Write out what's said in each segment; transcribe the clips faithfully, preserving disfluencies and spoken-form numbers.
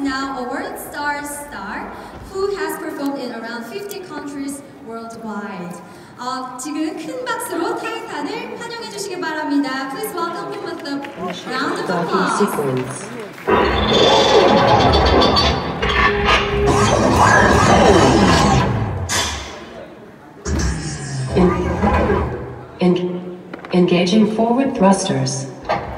now a world star star who has performed in around fifty countries worldwide. 어, 지금 큰 박수로 타이탄을 환영해 주시기 바랍니다. Please welcome him with a round of applause. In, in, engaging forward thrusters.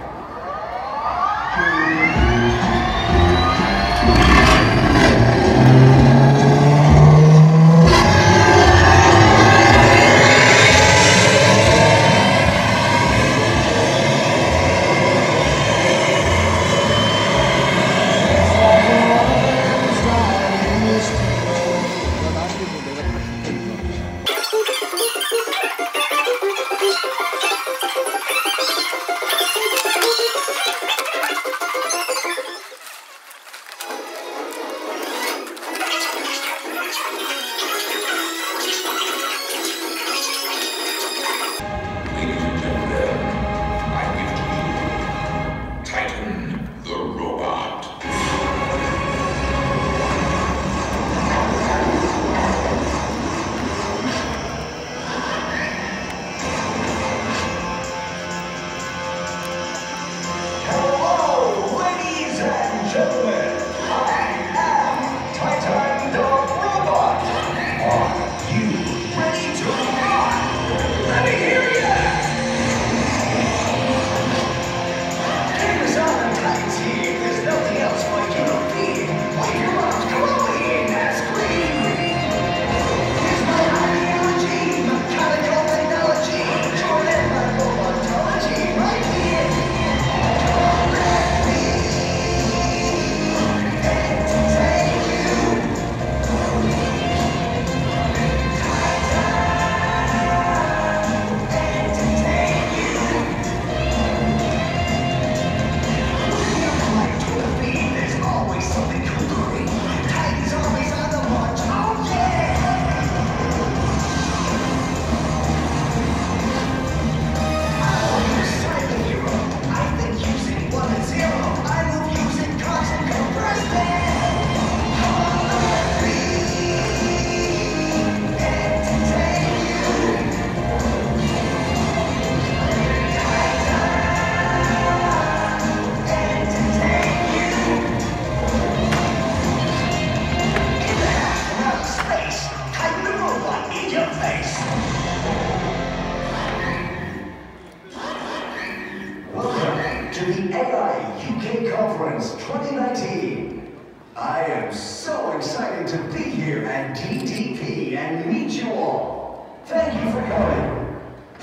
To the A I U K Conference twenty nineteen. I am so excited to be here at D T P and meet you all. Thank you for coming.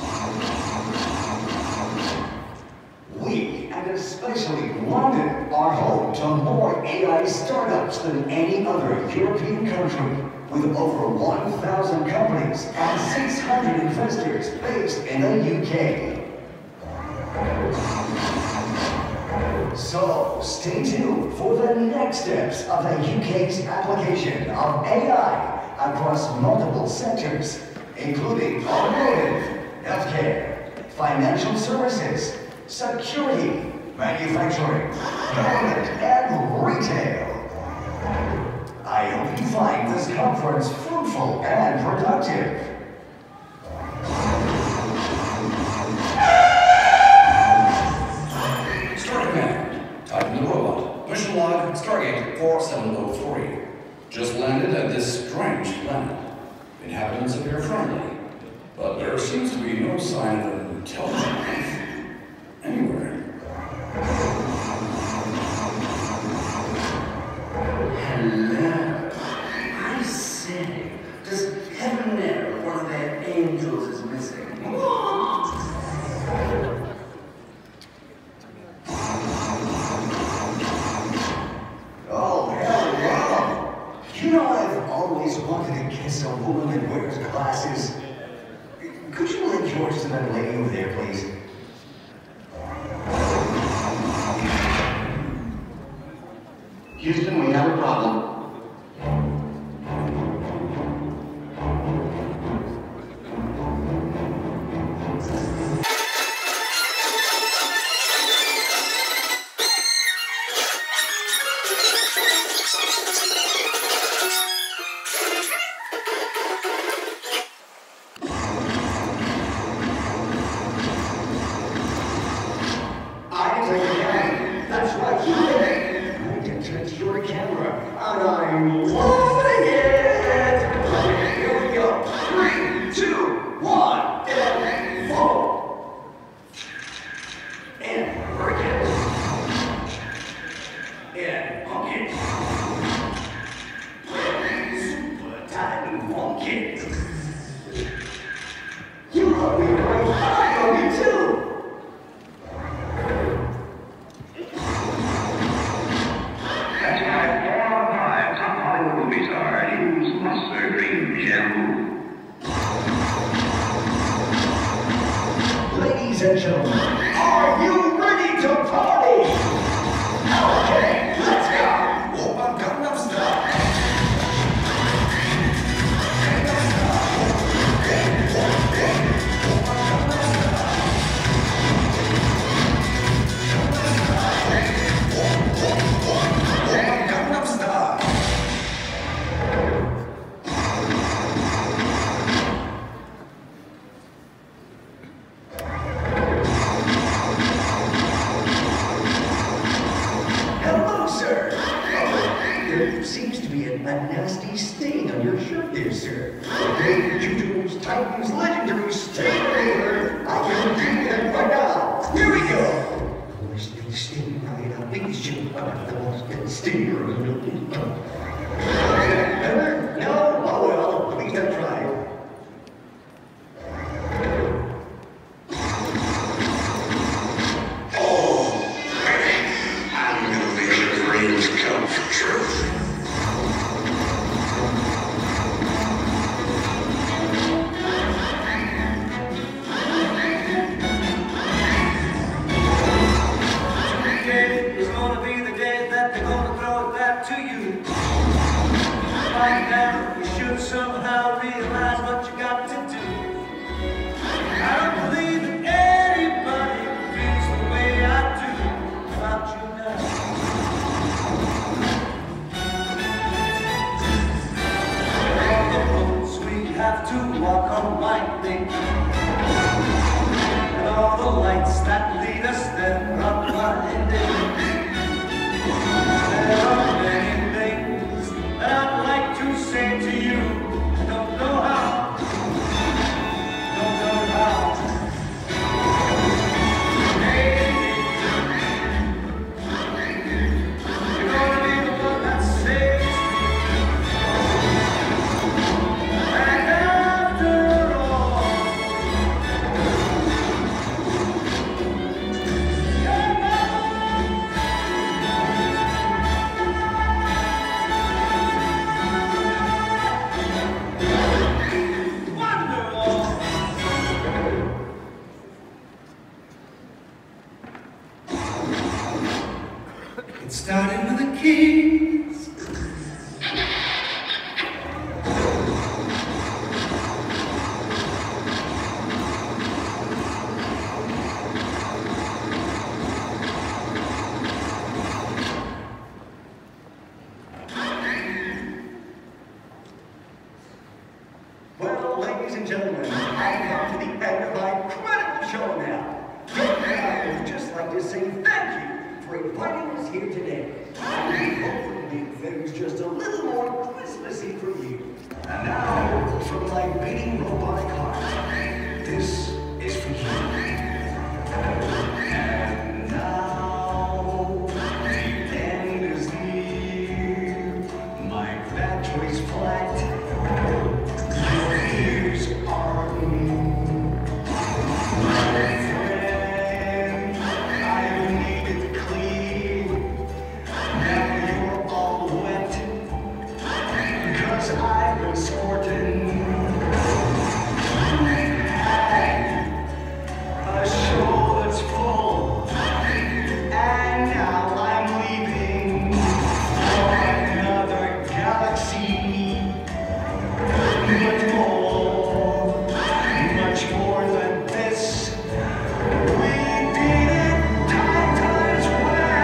We, and especially London, are home to more A I startups than any other European country, with over one thousand companies and six hundred investors based in the U K. So, stay tuned for the next steps of the U K's application of A I across multiple sectors, including automotive, healthcare, financial services, security, manufacturing, government, and retail. I hope you find this conference fruitful and productive. Mission log, Stargate four seven zero three. Just landed at this strange planet. Inhabitants appear friendly, but there seems to be no sign of an intelligent life anywhere. Hello. I say, does heaven know one of their angels is missing? Always wanted to kiss a woman that wears glasses. Could you lend yours to that lady over there, please? Houston, we have a problem. You That's why four out of five top Hollywood movie stars use Mustard Green shampoo. Ladies and gentlemen, are you ready to party? Okay, let's go! Open Gangnam Style! Gangnam Style! Hello, sir. Oh, there seems to be a, a nasty stain on your shirt there, sir. Okay, YouTube's Titan's legendary stain remover. I can do that right now. Here we go. Let's do the stain right now. Please shoot up the most stain remover. Better? No? Oh well, at least I tried. I'm gonna make your dreams come true. Today is gonna be the day that they're gonna throw it back to you. Right now, you should somehow realize what you got to do. I don't believe that anybody feels the way I do about you now. All the roads we have to walk on winding, and all the lights that lead us there are blinding. There are many things that I'd like to say to you. I don't know how. Don't know how. Maybe you're gonna be the one that saves me. And after all, it started with the keys. Well, ladies and gentlemen, I've come to the end of my incredible show now. And I would just like to say thank you for inviting us here today. We hope to make things just a little more Christmassy for you. And now, from my beating robotic heart, this is for you. And now, the end is near. My battery's flat. Your ears are in. My friend, I need it clean. Now you're all wet, 'cause I've been squirting. A show that's full, and now I'm leaving for another galaxy. But more, much more than this, we did it Titan's way.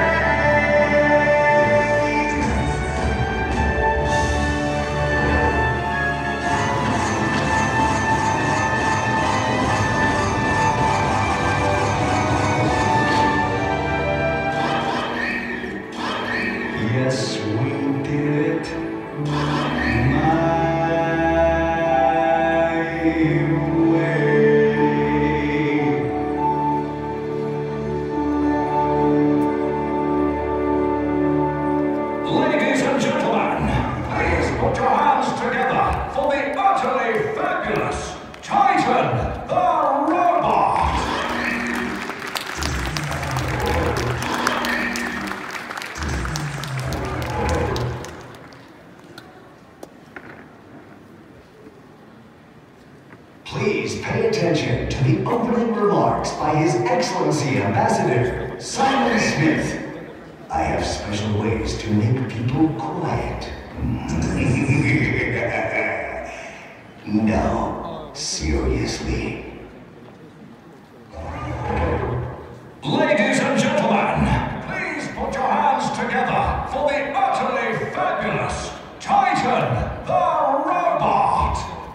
Yes, we did it my way. Ladies and gentlemen, please put your hands together for the utterly fabulous Titan the Robot! attention to the opening remarks by His Excellency Ambassador Simon Smith. I have special ways to make people quiet. No, seriously. Ladies and gentlemen, please put your hands together for the utterly fabulous Titan the Robot!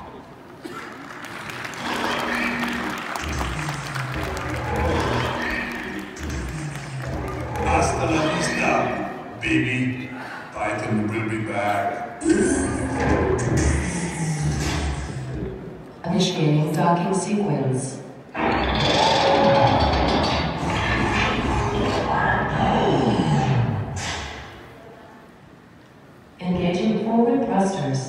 Hasta la vista, baby. Titan will be back. Initiating docking sequence. Engaging forward thrusters.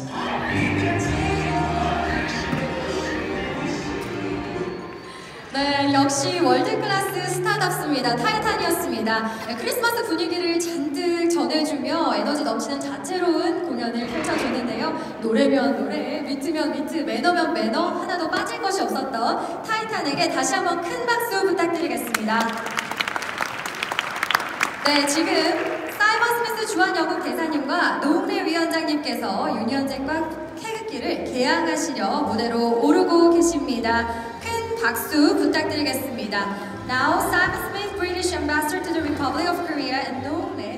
네, 역시 월드클래스 스타답습니다. 타이탄이었습니다. 네, 크리스마스 분위기를 잔뜩 전해주며 에너지 넘치는 자체로운 공연을 펼쳐주는데요. 노래면 노래, 비트면 비트, 매너면 매너 하나도 빠질 것이 없었던 타이탄에게 다시 한번 큰 박수 부탁드리겠습니다. 네, 지금 사이먼 스미스 주한영국 대사님과 노웅래 위원장님께서 유니언잭과 태극기를 개항하시려 무대로 오르고 계십니다. 큰 박수 부탁드리겠습니다. Now, Simon Smith, British Ambassador to the Republic of Korea, and 노웅래